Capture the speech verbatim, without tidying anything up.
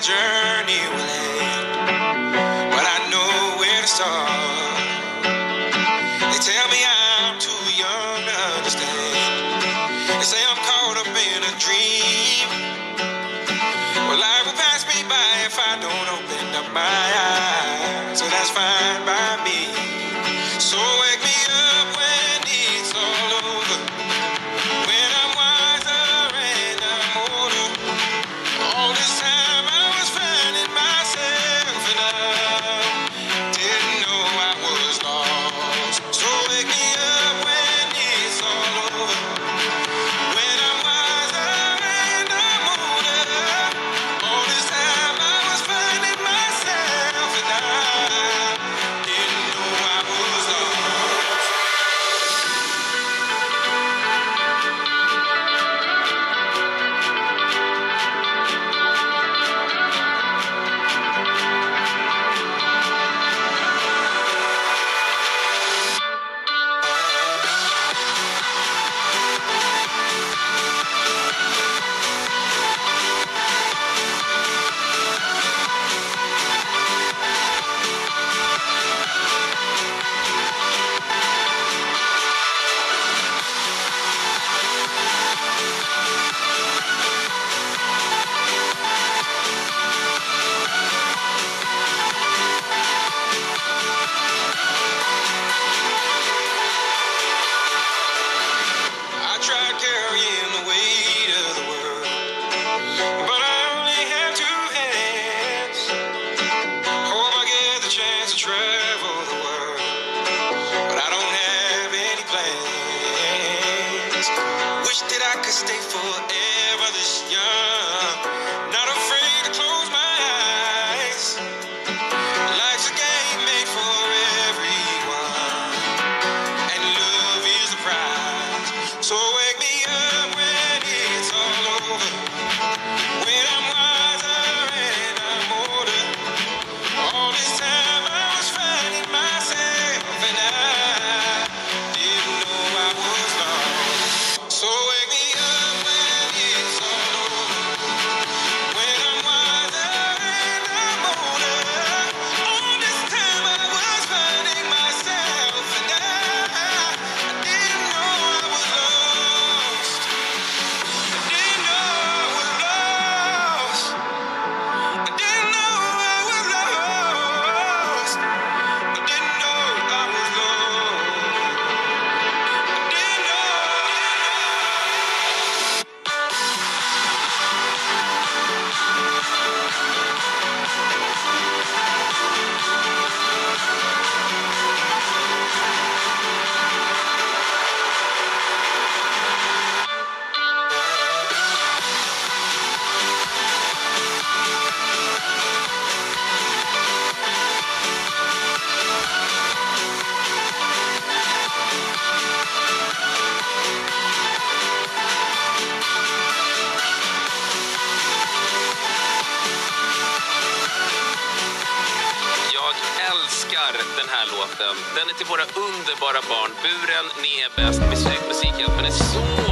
journey will end, but I know where to start. They tell me I'm too young to understand. They say I'm caught up in a dream. Well, life will pass me by if I don't open up my eyes. So that's fine by me. So wake me up when it's all over, when I'm wiser and I'm older. All this time I was finding myself and I didn't know I was lost. So wake me up when it's all over, when I'm wiser and I'm older. All this time I was finding myself and I didn't know I was lost. I tried carrying the weight of the world, but I only have two hands. Hope I get the chance to travel the world, but I don't have any plans. Wish that I could stay forever this young, not afraid to close my eyes. Life's a game made for everyone, and love is the prize. So wake me up when it's all over, when I'm wiser and I'm older. All this time I was finding myself and I didn't know I was lost. So wake me up when it's all over, when I'm wiser and I'm older. All this time I was finding myself and I, I didn't know I was lost. I didn't know I was lost. I didn't know I was lost. I didn't know I was lost. I didn't know. Jag älskar den här låten. Den är till våra underbara barn. Buren, ni är bäst. Musik, Musikhjälpen är så